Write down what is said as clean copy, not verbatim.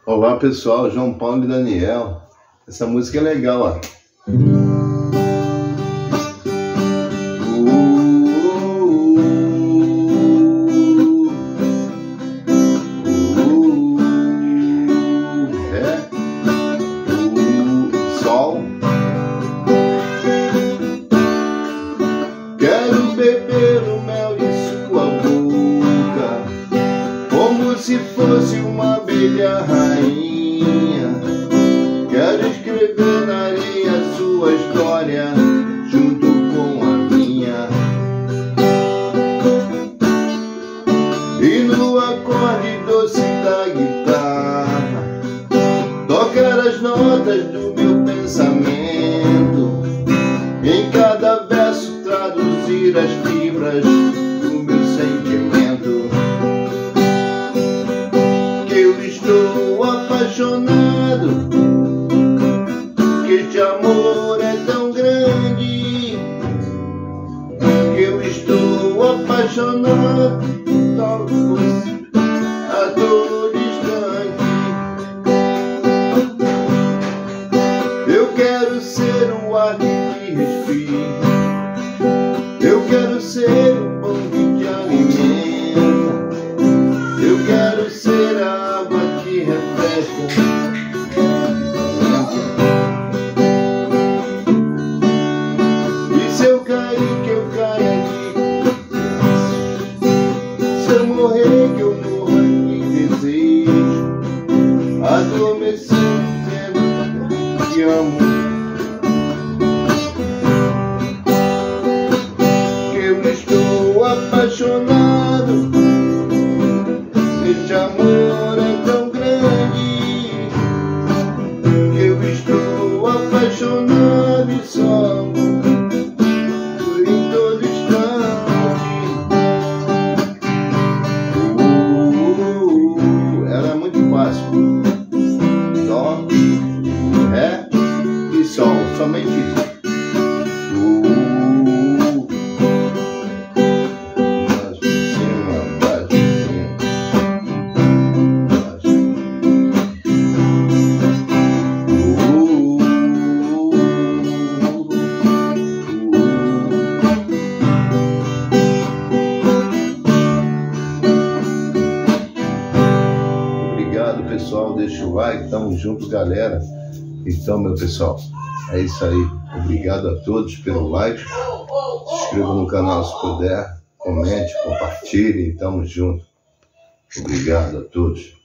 Olá pessoal, João Paulo e Daniel. Essa música é legal, ó. Sol. Quero beber o mel de sua boca, como se fosse uma abelha rainha. Quero escrever na areia sua história, junto com a minha. E no acorde doce da guitarra, tocar as notas do meu pensamento. Em cada verso traduzir as fibras do meu sentimento. Que eu estou apaixonado, que este amor é tão grande. Que eu estou apaixonado, talvez a todo instante. Eu quero ser o ar que te respira, eu quero ser o pão que te alimenta, eu quero ser a água que refresca. E se eu cair, que eu caia aqui. Se eu morrer, que eu morra de desejo, adormecendo dizendo que amo. Apaixonado, este amor é tão grande. Que eu estou apaixonado e só amo em todo instante. Ela é muito fácil. Dó, ré e sol, somente isso. Obrigado pessoal, deixa o like, tamo junto galera. Então meu pessoal, é isso aí, obrigado a todos pelo like, se inscreva no canal se puder, comente, compartilhe, tamo junto. Obrigado a todos.